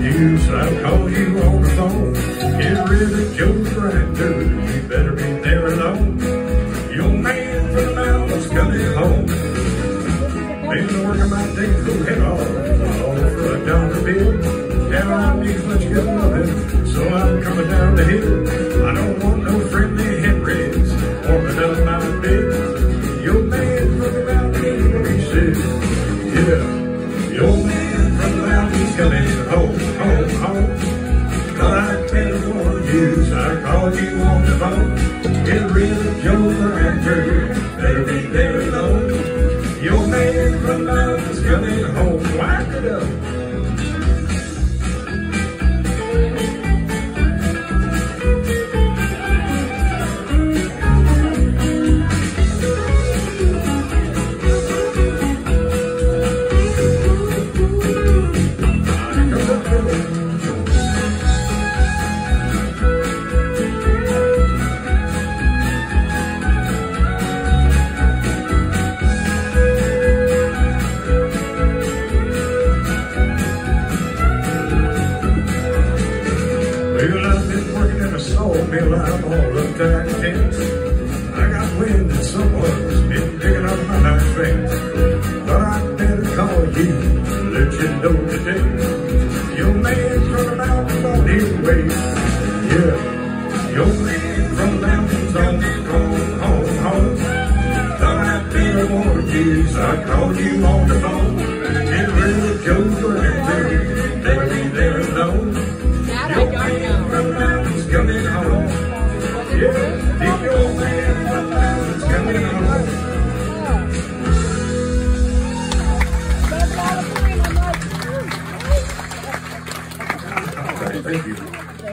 you, so I'll call you on the phone. Get rid of Joe's grinder, you better be there alone. Your man from the mountains coming home. Been working my day full head off, all for a dollar bill. Down on these much good loving, so I'm coming down the hill. I don't want no friendly Henrys warming up my bed. Your man from the mountains, he said, yeah. Your man from the mountains coming home, home, home. But I better warn you, so I call you on the phone. Get rid of Joe Grinder, better be there alone. Your man from the mountains coming home, wipe it up. Well, I've been working in a sawmill, I'm all up tight tense. I got wind that someone's been digging up my nice fence. But I better call you to let you know today. Your man from the mountains on his way. Yeah, your man from the mountains on his home, home, home. Thought I better warn you, so I called you on the phone. Get rid of Joe's Grinder, better be there alone. Your man from the mountains coming home. Yeah, if your man from the mountains coming home. Thank you.